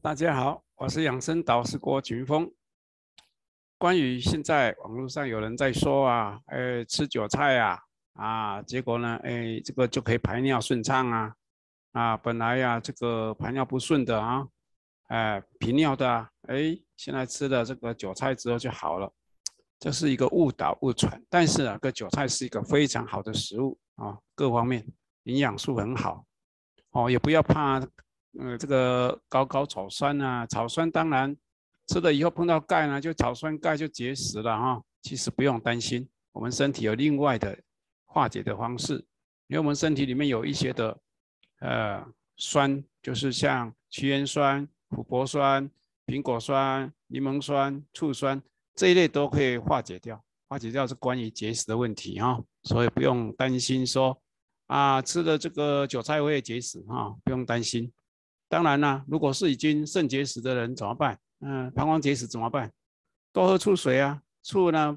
大家好，我是养生导师郭群峰。关于现在网络上有人在说吃韭菜结果呢，这个就可以排尿顺畅本来这个排尿不顺的频尿的现在吃了这个韭菜之后就好了，这是一个误导误传。但是这个韭菜是一个非常好的食物各方面营养素很好也不要怕。这个高草酸草酸当然吃了以后碰到钙呢，就草酸钙就结石了其实不用担心，我们身体有另外的化解的方式，因为我们身体里面有一些的酸，就是像曲盐酸、琥珀酸、苹果酸、柠檬酸、醋酸这一类都可以化解掉。化解掉是关于结石的问题所以不用担心说吃了这个韭菜会结石不用担心。当然啦，如果是已经肾结石的人怎么办？膀胱结石怎么办？多喝醋水醋呢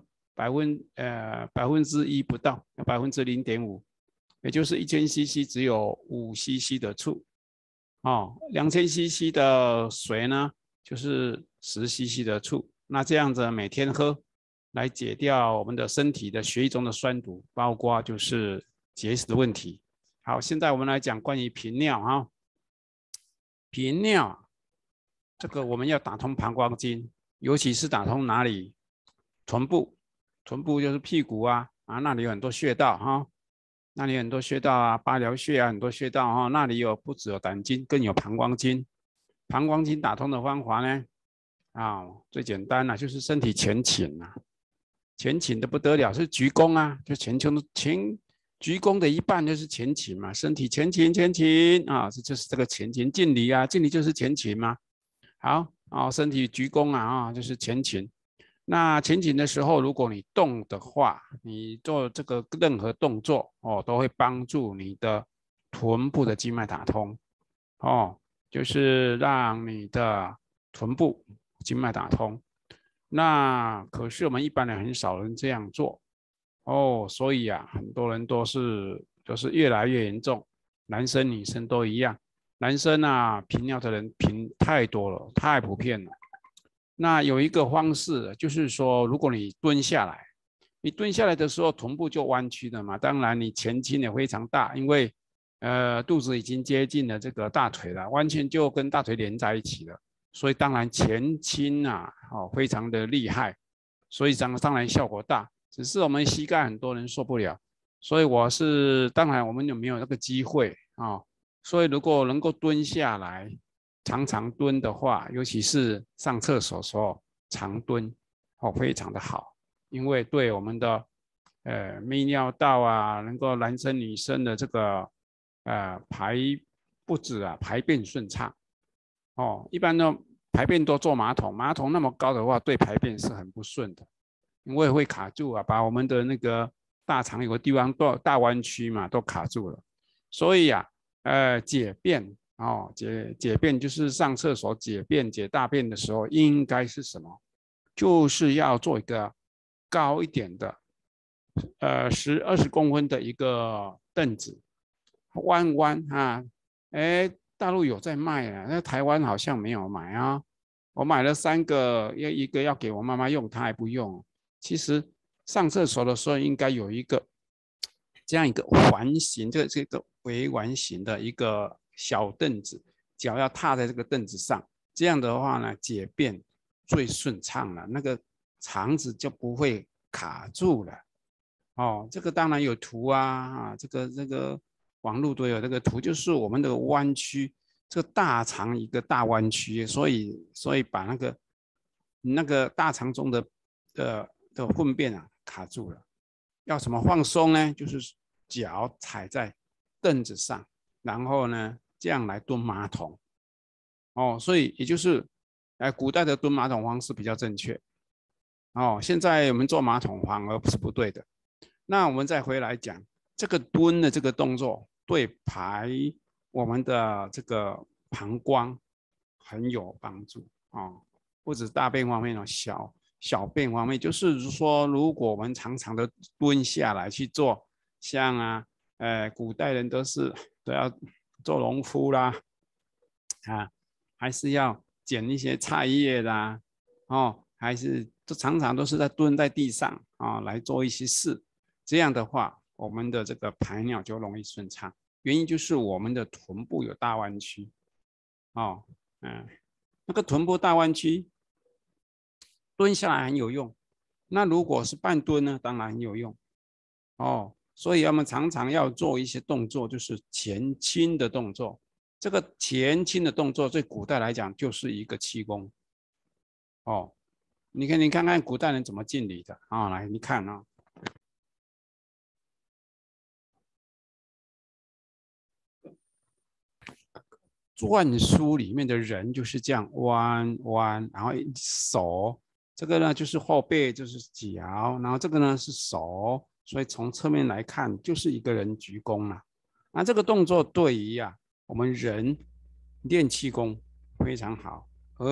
1%不到，0.5%，也就是1000cc 只有5cc 的醋2000cc 的水呢就是10cc 的醋。那这样子每天喝，来解掉我们的身体的血液中的酸毒，包括就是结石的问题。好，现在我们来讲关于频尿频尿这个我们要打通膀胱经，尤其是打通哪里？臀部，臀部就是屁股那里有很多穴道那里有很多穴道八髎穴很多穴道那里有不只有胆经，更有膀胱经。膀胱经打通的方法呢最简单就是身体前倾前倾的不得了，是鞠躬就前鞠躬的一半就是前倾嘛，身体前倾这就是这个前倾。敬礼敬礼就是前倾嘛。好身体鞠躬就是前倾。那前倾的时候，如果你动的话，你做这个任何动作都会帮助你的臀部的经脉打通就是让你的臀部经脉打通。那可是我们一般人很少人这样做所以很多人都是越来越严重，男生女生都一样。男生频尿的人太多了，太普遍了。那有一个方式，就是说，如果你蹲下来，你蹲下来的时候，臀部就弯曲了嘛。当然，你前倾也非常大，因为肚子已经接近了这个大腿了，完全就跟大腿连在一起了。所以当然前倾非常的厉害，所以当然效果大。只是我们膝盖很多人受不了，所以当然我们有没有那个机会所以如果能够蹲下来，常常蹲的话，尤其是上厕所的时候常蹲非常的好，因为对我们的泌尿道能够男生女生的这个不止排便顺畅一般呢排便都坐马桶，马桶那么高的话，对排便是很不顺的，因为会卡住把我们的那个大肠有个地方大弯曲嘛，都卡住了。所以解便解便就是上厕所解便解大便的时候，应该是什么？就是要做一个高一点的10、20公分的一个凳子，弯大陆有在卖那台湾好像没有买我买了3个，一个要给我妈妈用，她还不用。其实上厕所的时候应该有一个这样一个环形，这个微弯形的一个小凳子，脚要踏在这个凳子上，这样的话呢，解便最顺畅了，那个肠子就不会卡住了这个当然有图这个网络都有这个图，就是我们的弯曲，这个大肠一个大弯曲，所以把那个大肠中的粪便卡住了。要怎么放松呢？就是脚踩在凳子上，然后呢这样来蹲马桶所以也就是古代的蹲马桶方式比较正确现在我们做马桶反而是不对的。那我们再回来讲这个蹲的这个动作，对排我们的这个膀胱很有帮助不止大便方面小便方面，就是说，如果我们常常的蹲下来去做，像古代人都要做农夫啦还是要捡一些菜叶啦，哦，还是常常都是在蹲在地上啊，来做一些事。这样的话，我们的这个排尿就容易顺畅。原因就是我们的臀部有大弯曲，哦，那个臀部大弯曲，蹲下来很有用。那如果是半蹲呢，当然很有用。哦，所以我们常常要做一些动作，就是前倾的动作。这个前倾的动作，对古代来讲就是一个气功。哦，你看看古代人怎么敬礼的啊？来，你看啊，篆书里面的人就是这样弯弯，然后手这个呢就是后背，就是脚，然后这个呢是手，所以从侧面来看就是一个人鞠躬了。那这个动作对于我们人练气功非常好，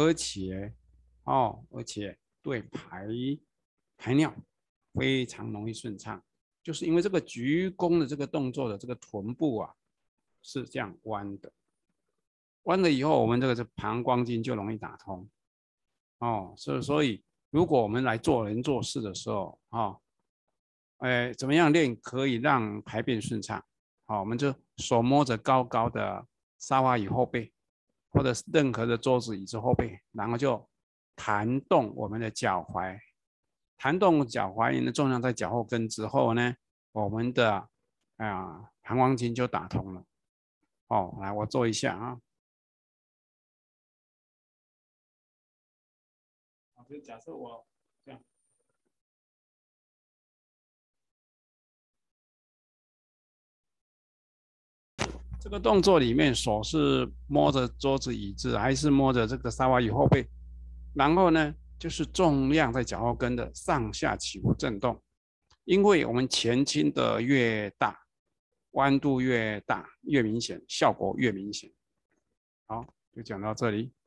而且对排尿非常容易顺畅，就是因为这个鞠躬的这个动作的这个臀部是这样弯的。弯了以后，我们这个膀胱经就容易打通哦。所以如果我们来做人做事的时候怎么样练可以让排便顺畅？好，我们就手摸着高高的沙发椅后背，或者是任何的桌子椅子后背，然后就弹动我们的脚踝，弹动脚踝的重量在脚后跟之后呢，我们的膀胱经就打通了。哦，来我做一下啊。就假设我这样，这个动作里面手是摸着桌子椅子，还是摸着这个沙发椅后背？然后呢，就是重量在脚后跟的上下起伏震动，因为我们前倾的越大，弯度越大，越明显，效果越明显。好，就讲到这里。